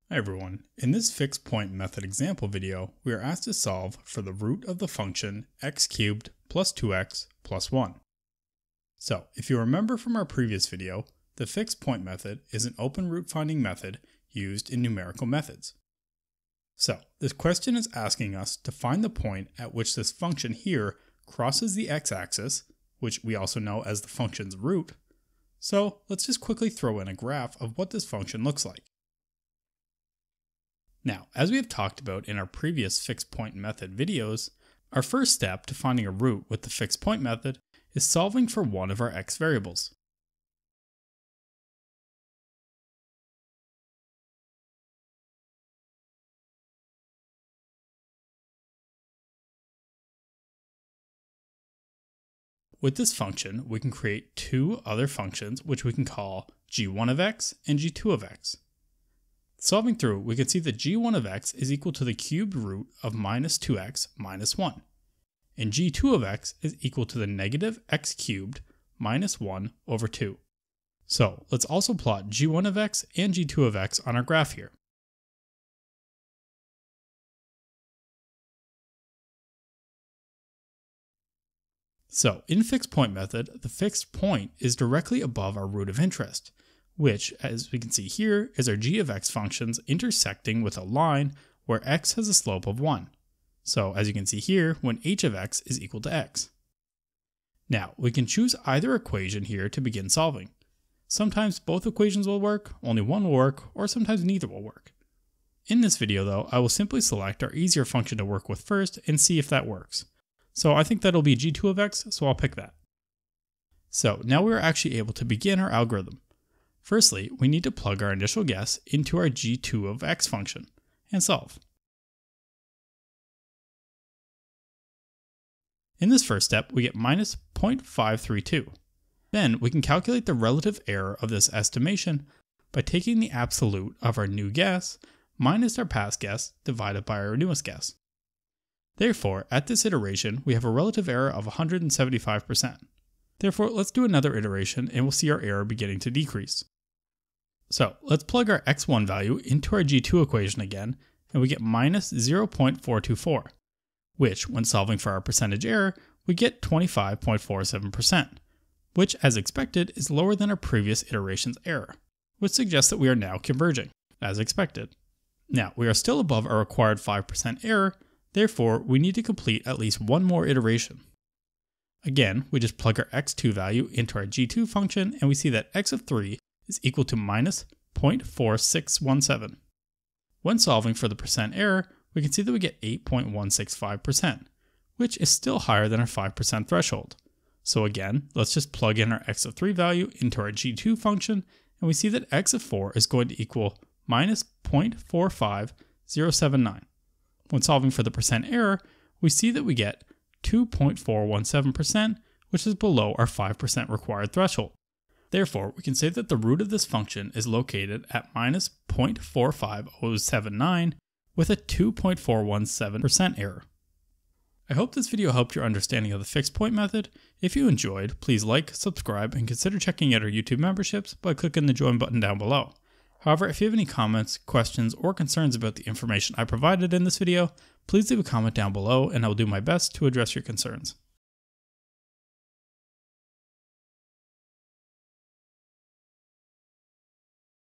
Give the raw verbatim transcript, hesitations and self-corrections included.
Hi everyone, in this fixed point method example video, we are asked to solve for the root of the function x cubed plus two x plus one. So, if you remember from our previous video, the fixed point method is an open root finding method used in numerical methods. So, this question is asking us to find the point at which this function here crosses the x-axis, which we also know as the function's root. So, let's just quickly throw in a graph of what this function looks like. Now, as we have talked about in our previous fixed point method videos, our first step to finding a root with the fixed point method is solving for one of our x variables. With this function, we can create two other functions which we can call g one of x and g two of x. Solving through, we can see that g one of x is equal to the cubed root of minus two x minus one, and g two of x is equal to the negative x cubed minus one over two. So let's also plot g one of x and g two of x on our graph here. So in fixed point method, the fixed point is directly above our root of interest, which, as we can see here, is our g of x functions intersecting with a line where x has a slope of one. So as you can see here, when h of x is equal to x. Now, we can choose either equation here to begin solving. Sometimes both equations will work, only one will work, or sometimes neither will work. In this video though, I will simply select our easier function to work with first and see if that works. So I think that'll be g two of x, so I'll pick that. So now we are actually able to begin our algorithm. Firstly, we need to plug our initial guess into our g two of x function and solve. In this first step, we get minus zero point five three two. Then we can calculate the relative error of this estimation by taking the absolute of our new guess minus our past guess divided by our newest guess. Therefore, at this iteration, we have a relative error of one hundred seventy-five percent. Therefore, let's do another iteration and we'll see our error beginning to decrease. So let's plug our x one value into our g two equation again, and we get minus zero point four two four, which, when solving for our percentage error, we get twenty-five point four seven percent, which, as expected, is lower than our previous iteration's error, which suggests that we are now converging, as expected. Now, we are still above our required five percent error, therefore we need to complete at least one more iteration. Again, we just plug our x two value into our g two function, and we see that x of three is equal to minus zero point four six one seven. When solving for the percent error, we can see that we get eight point one six five percent, which is still higher than our five percent threshold. So again, let's just plug in our x of three value into our g two function, and we see that x of four is going to equal minus zero point four five zero seven nine. When solving for the percent error, we see that we get two point four one seven percent, which is below our five percent required threshold. Therefore, we can say that the root of this function is located at minus zero point four five zero seven nine with a two point four one seven percent error. I hope this video helped your understanding of the fixed point method. If you enjoyed, please like, subscribe, and consider checking out our YouTube memberships by clicking the join button down below. However, if you have any comments, questions, or concerns about the information I provided in this video, please leave a comment down below and I will do my best to address your concerns.